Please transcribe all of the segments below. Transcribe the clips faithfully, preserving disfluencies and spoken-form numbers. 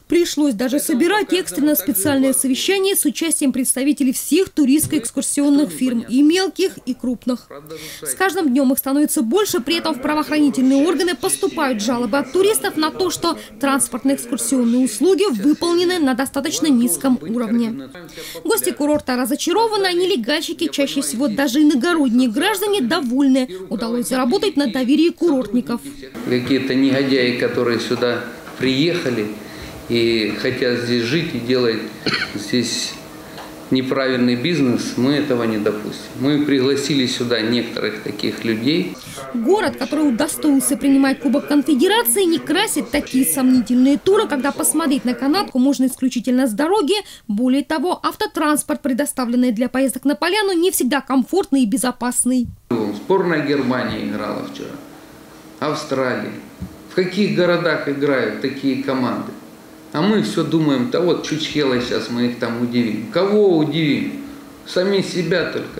Пришлось даже собирать экстренно специальное совещание с участием представителей всех туристско-экскурсионных фирм, и мелких, и крупных. С каждым днем их становится больше, при этом в правоохранительные органы поступают жалобы от туристов на то, что транспортно-экскурсионные услуги выполнены на достаточно низком уровне. Гости курорта разочарованы, а нелегальщики, чаще всего даже иногородние граждане, довольны. Удалось заработать на доверии курортников. Какие-то негодяи, которые сюда приехали и хотят здесь жить и делать здесь неправильный бизнес, мы этого не допустим. Мы пригласили сюда некоторых таких людей. Город, который удостоился принимать Кубок Конфедерации, не красит такие сомнительные туры, когда посмотреть на канатку можно исключительно с дороги. Более того, автотранспорт, предоставленный для поездок на поляну, не всегда комфортный и безопасный. Сборная Германии играла вчера, Австралия. В каких городах играют такие команды? А мы все думаем, да вот чучхелой сейчас мы их там удивим. Кого удивим? Сами себя только.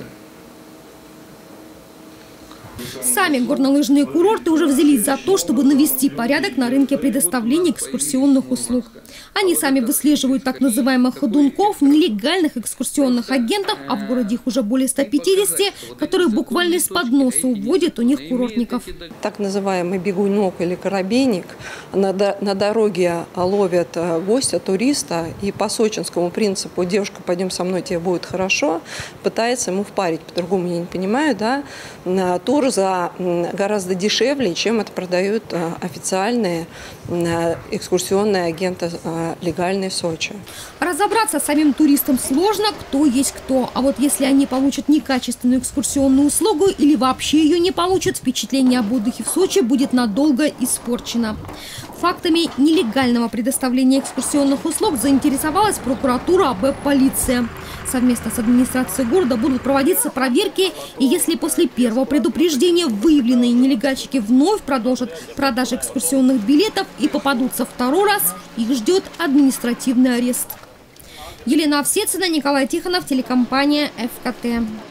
Сами горнолыжные курорты уже взялись за то, чтобы навести порядок на рынке предоставления экскурсионных услуг. Они сами выслеживают так называемых ходунков, нелегальных экскурсионных агентов, а в городе их уже более ста пятидесяти, которые буквально из-под носа уводят у них курортников. Так называемый бегунок или корабейник на, на дороге ловят гостя, туриста, и по сочинскому принципу «девушка, пойдем со мной, тебе будет хорошо», пытается ему впарить, по-другому я не понимаю, да, тур за гораздо дешевле, чем это продают официальные экскурсионные агенты легальные в Сочи. Разобраться самим туристам сложно, кто есть кто. А вот если они получат некачественную экскурсионную услугу или вообще ее не получат, впечатление об отдыхе в Сочи будет надолго испорчено. Фактами нелегального предоставления экскурсионных услуг заинтересовалась прокуратура, АБЭП-полиция. Совместно с администрацией города будут проводиться проверки, и если после первого предупреждения выявленные нелегальщики вновь продолжат продажи экскурсионных билетов и попадутся второй раз, их ждет административный арест. Елена Овсецина, Николай Тихонов, телекомпания ФКТ.